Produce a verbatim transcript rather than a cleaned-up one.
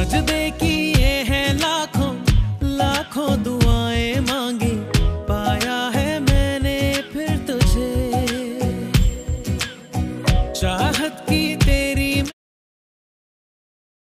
सजदे किए हैं लाखों लाखों दुआएं मांगी, पाया है मैंने फिर तुझे। चाहत की